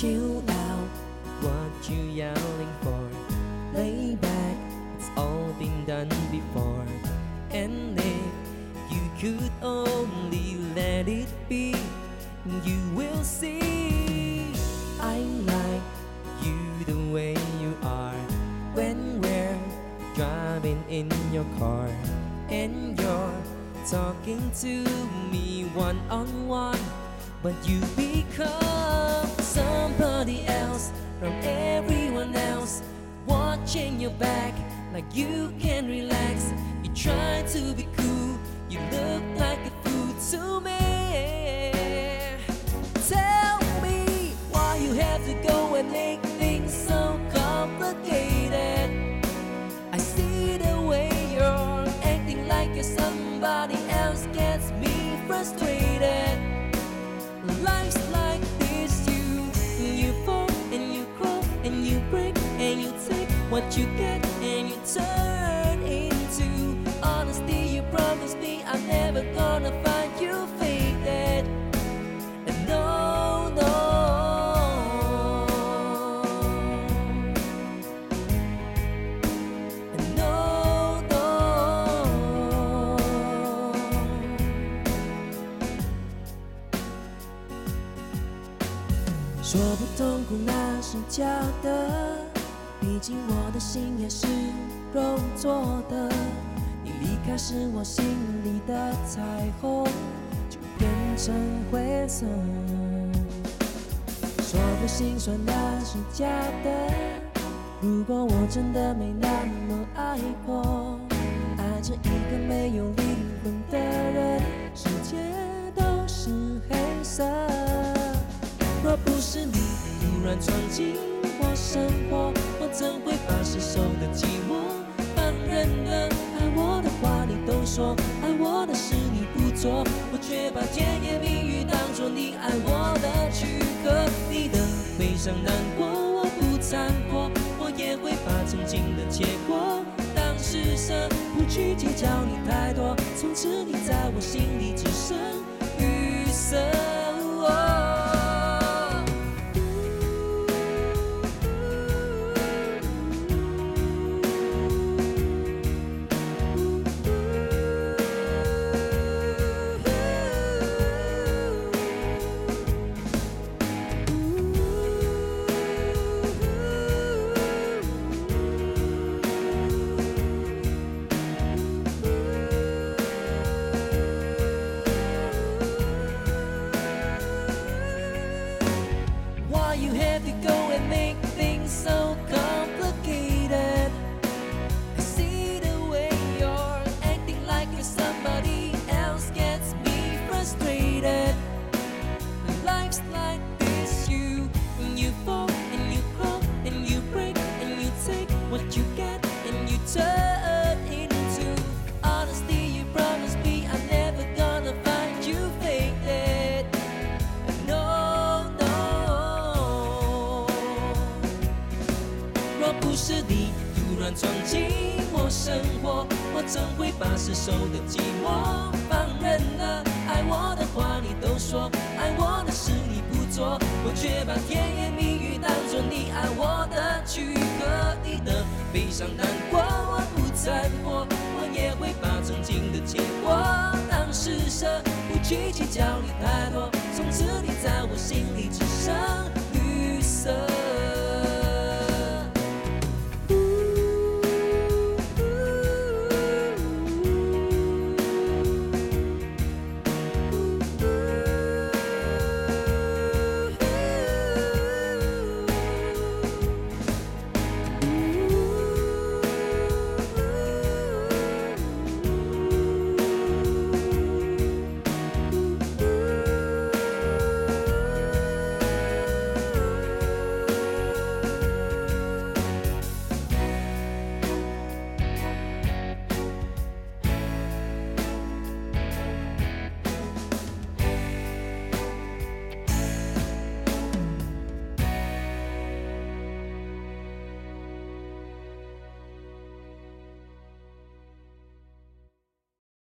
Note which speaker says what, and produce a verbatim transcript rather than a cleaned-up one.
Speaker 1: chill out. What you yelling for? Lay back, it's all been done before. And if you could only let it be, you will see I like you the way you are. When we're driving in your car and you're talking to me one on one, but you become somebody else from everyone else, watching your back like you can relax. You try to be cool, you look like a fool to me. Tell me why you have to go and make things so complicated. I see the way you're acting like you're somebody else, gets me frustrated. Life's like this, you you fall and you crawl and you break and you take what you get and you turn into honesty. You promised me I'm never gonna find you faded. And no, no. And no, no. 说不痛苦那是假的，毕竟我的心也是肉做的。你离开时，我心里的彩虹就变成灰色。说不心酸那是假的，如果我真的没那么爱过，爱着一个没有灵魂的人，世界都是黑色。若不是你突然闯进我生活，我怎会把失守的寂寞放任了？爱我的话你都说，爱我的事你不做，我却把甜言蜜语当作你爱我的躯壳。你的悲伤难过我不参过，我也会把曾经的结果当施舍，不去计较你太多，从此你在我心里只剩绿色。哦闯进我生活，我怎会把失守的寂寞放任了？爱我的话你都说，爱我的事你不做，我却把甜言蜜语当作你爱我的躯壳。你的悲伤难过我不在乎，我也会把曾经的结果当施舍，不去计较你太多，从此你在我心里只剩绿色。